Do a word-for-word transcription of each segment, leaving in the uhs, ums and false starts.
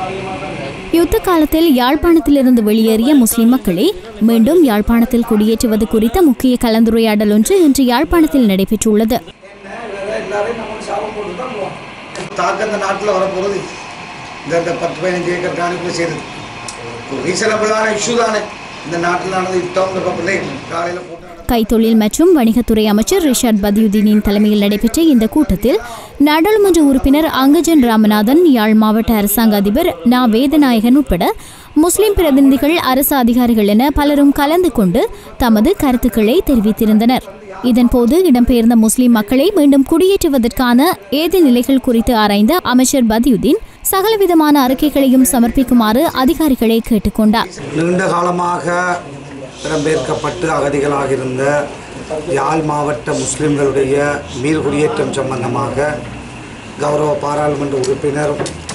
யுத்த காலத்தில் யாழ்ப்பாணத்திலிருந்து வெளியேறிய முஸ்லிம் மக்களை மீண்டும் யாழ்ப்பாணத்தில் குடியேற்றுவது குறித்த முக்கிய கலந்துரையாடல் ஒன்று இன்று யாழ்ப்பாணத்தில் நடைபெற்றுள்ளது. கைத்தொழில் மற்றும் வணிகத்துறை அமைச்சர் ரிஷாட் பதியுதீனின் தலைமையில் நடைபெற்ற இந்த கூட்டத்தில் நாடாளுமன்ற உறுப்பினர் அங்கஜன் ராமநாதன், யாழ் மாவட்ட அரசாங்க அதிபர் நா வேதநாயகன் உட்பட முஸ்லிம் பிரதிநிதிகள், அரசு அதிகாரிகள் என பலரும் கலந்து கொண்டு தமது கருத்துக்களை தெரிவித்திருந்தனர். இதன்போது இடம்பெயர்ந்த முஸ்லிம் மக்களை மீண்டும் குடியேற்றுவதற்கான ஏது நிலைகள் குறித்து ஆராய்ந்த அமைச்சர் பதியுதீன் சகலவிதமான அறிக்கைகளையும் சமர்ப்பிக்குமாறு அதிகாரிகளை கேட்டுக்கொண்டார். நீண்ட காலமாக இடம்பெயர்க்கப்பட்டு அகதிகளாக இருந்த யாழ் மாவட்ட முஸ்லிம்களுடைய மீள்குடியேற்றம் சம்பந்தமாக கௌரவ பாராளுமன்ற உறுப்பினர்,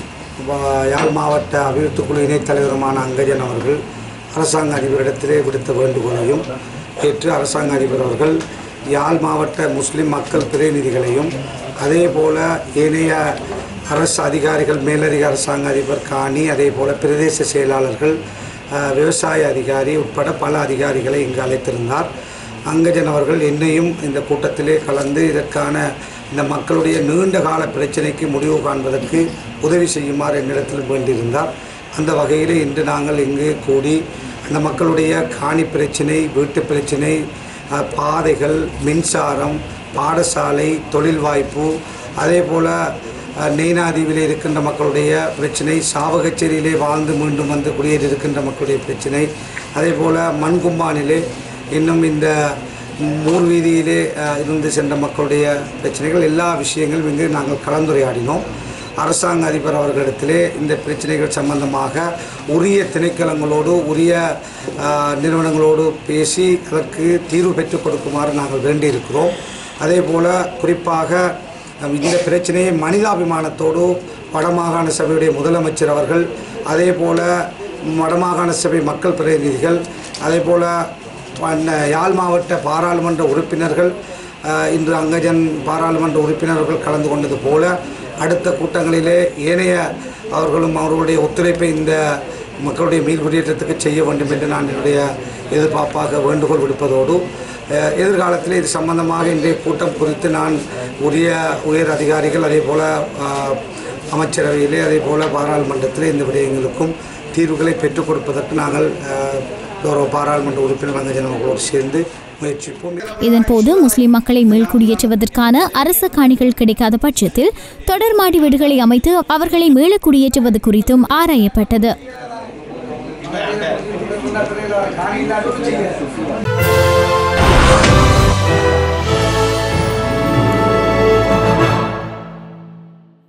யாழ் மாவட்ட அபிவிருத்தி குழு இணைத் தலைவருமான அங்கஜன் அவர்கள் அரசாங்க அதிபரிடத்திலே விடுத்த வேண்டுகோளையும் ஏற்று அரசாங்க அதிபர் அவர்கள் யாழ் மாவட்ட முஸ்லிம் மக்கள் பிரதிநிதிகளையும் அதே போல ஏனைய அரசு அதிகாரிகள், மேலதிக அரசாங்க அதிபர் காணி, அதே போல பிரதேச செயலாளர்கள், விவசாய அதிகாரி உட்பட பல அதிகாரிகளை இங்கு அழைத்திருந்தார். அங்கஜன் அவர்கள் என்னையும் இந்த கூட்டத்திலே கலந்து இதற்கான இந்த மக்களுடைய நீண்ட கால பிரச்சனைக்கு முடிவு காண்பதற்கு உதவி செய்யுமாறு என்னிடத்தில் வேண்டியிருந்தார். அந்த வகையில் இன்று நாங்கள் இங்கு கூடி அந்த மக்களுடைய காணி பிரச்சனை, வீட்டு பிரச்சனை, பாதைகள், மின்சாரம், பாடசாலை, தொழில் வாய்ப்பு, அதே போல் நெய்னாதீவில் இருக்கின்ற மக்களுடைய பிரச்சனை, சாவகச்சேரியிலே வாழ்ந்து மீண்டும் வந்து குடியேறி இருக்கின்ற மக்களுடைய பிரச்சனை, அதே போல் மண்கும்பானிலே இன்னும் இந்த மூர் வீதியிலே இருந்து சென்ற மக்களுடைய பிரச்சனைகள், எல்லா விஷயங்களும் இங்கு நாங்கள் கலந்துரையாடினோம். அரசாங்க அதிபர் அவர்களிடத்திலே இந்த பிரச்சனைகள் சம்பந்தமாக உரிய திணைக்களங்களோடு, உரிய நிறுவனங்களோடு பேசி அதற்கு தீர்வு பெற்றுக் கொடுக்குமாறு நாங்கள் வேண்டியிருக்கிறோம். அதே போல் குறிப்பாக இந்த பிரச்சனையை மனிதாபிமானத்தோடு வடமாகாண சபையுடைய முதலமைச்சர் அவர்கள், அதே போல் வடமாகாண சபை மக்கள் பிரதிநிதிகள், அதே போல் யாழ் மாவட்ட பாராளுமன்ற உறுப்பினர்கள், இன்று அங்கஜன் பாராளுமன்ற உறுப்பினர்கள் கலந்து கொண்டது போல அடுத்த கூட்டங்களிலே ஏனைய அவர்களும் அவர்களுடைய ஒத்துழைப்பை இந்த மக்களுடைய மீள்குடியேற்றத்துக்கு செய்ய வேண்டும் என்று நான் என்னுடைய எதிர்பார்ப்பாக வேண்டுகோள் விடுப்பதோடு, எதிர்காலத்தில் இது சம்பந்தமாக இன்றைய கூட்டம் குறித்து நான் உரிய உயர் அதிகாரிகள், அதே போல் அமைச்சரவையிலே, அதே போல் பாராளுமன்றத்தில் இந்த விடயங்களுக்கும் தீர்வுகளை பெற்றுக் கொடுப்பதற்கு நாங்கள் கௌரவ பாராளுமன்ற உறுப்பினர் அங்கஜன் அவர்களோடு சேர்ந்து முயற்சிப்போம். இதன்போது முஸ்லிம் மக்களை மீள்குடியேற்றுவதற்கான அரசு காணிகள் கிடைக்காத பட்சத்தில் தொடர் மாடி வீடுகளை அமைத்து அவர்களை மீள குடியேற்றுவது குறித்தும் ஆராயப்பட்டது. Oh,